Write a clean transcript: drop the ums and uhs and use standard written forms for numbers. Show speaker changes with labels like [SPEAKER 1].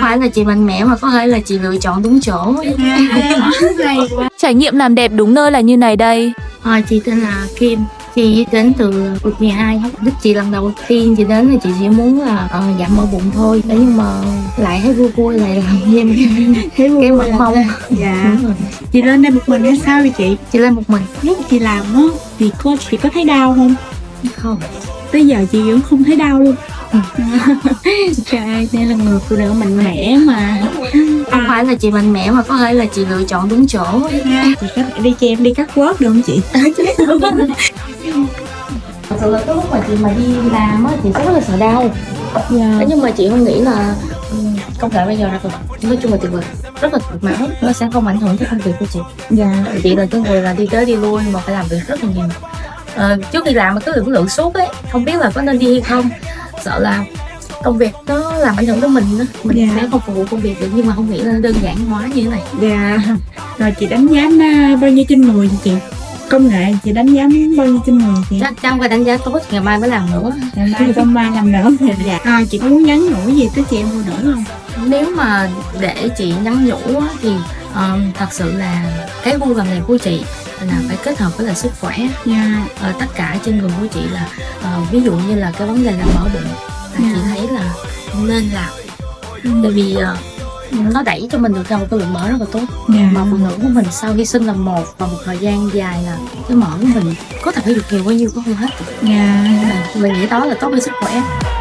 [SPEAKER 1] phải là chị mạnh mẽ mà có thể là chị lựa chọn đúng chỗ.
[SPEAKER 2] Hay quá.
[SPEAKER 3] Trải nghiệm làm đẹp đúng nơi là như này đây.
[SPEAKER 1] Chị tên là Kim, chị đến từ quận 12. Lúc chị lần đầu tiên chị đến thì chị chỉ muốn là giảm mỡ bụng thôi, nhưng mà lại thấy vui vui lại làm thêm cái mặt mông.
[SPEAKER 2] Dạ. Chị lên đây một mình hay sao vậy chị?
[SPEAKER 1] Chị lên một mình.
[SPEAKER 2] Lúc chị làm á thì chị có thấy đau không?
[SPEAKER 1] Không.
[SPEAKER 2] Tới giờ chị vẫn không thấy đau luôn.
[SPEAKER 1] Trời, đây là người phụ nữ mạnh mẽ mà. Không phải là chị mạnh mẽ mà có thể là chị lựa chọn đúng chỗ.
[SPEAKER 2] Chị có thể đi cho em đi cắt quớt được không chị?
[SPEAKER 1] Thật sự là cái lúc mà chị đi làm á, chị rất là sợ đau. Nhưng mà chị không nghĩ là công nghệ bây giờ là nói chung là tuyệt vời, rất là tuyệt vời, nó sẽ không ảnh hưởng tới công việc của chị. Chị là cái người là đi tới đi lui mà phải làm việc rất là nhiều. Trước khi làm mà cứ lượng suốt ấy, không biết là có nên đi hay không, sợ là công việc nó làm ảnh hưởng tới mình đó. Mình sẽ không phục vụ công việc được, nhưng mà không nghĩ là đơn giản hóa như thế này.
[SPEAKER 2] Rồi chị đánh giá bao nhiêu trên 10 chị? Công nghệ chị đánh giá bao nhiêu trên 10 chị?
[SPEAKER 1] Chắc chắn phải đánh giá tốt, ngày mai mới làm nữa.
[SPEAKER 2] Ngày mai không mai làm nữa. Chị có muốn nhắn nhủ gì tới chị em phụ nữ không?
[SPEAKER 1] Nếu mà để chị nhắn nhủ thì thật sự là cái gu làm đẹp của chị là phải kết hợp với là sức khỏe. Tất cả trên người của chị là ví dụ như là cái vấn đề là mỡ bụng, chị thấy là nên làm. Tại vì nó đẩy cho mình được ra một cái lượng mỡ rất là tốt. Mà phụ nữ của mình sau khi sinh là một, và một thời gian dài là cái mỡ của mình có thể được nhiều bao nhiêu cũng không hết. Mình nghĩ đó là tốt cho sức khỏe.